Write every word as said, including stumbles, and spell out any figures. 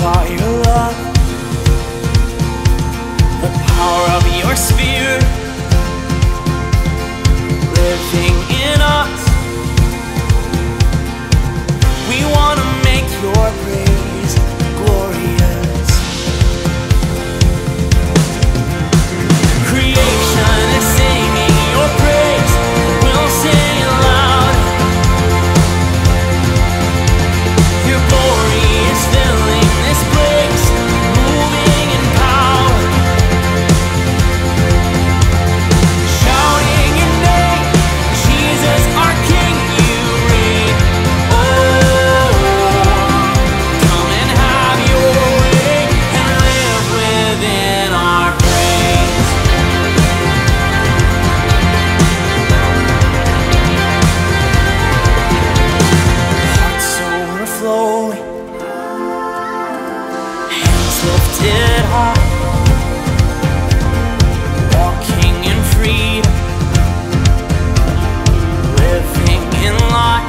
by your love, the power of your spirit living in us. We want to make your praise glorious. Creation is singing your praise, we'll sing it loud. Your glory is filling this place, moving in power. Shouting your name, Jesus our King, you reign. Oh, come and have your way and live within our praise. Hearts overflowing, hands lifted high, walking in freedom, living in light.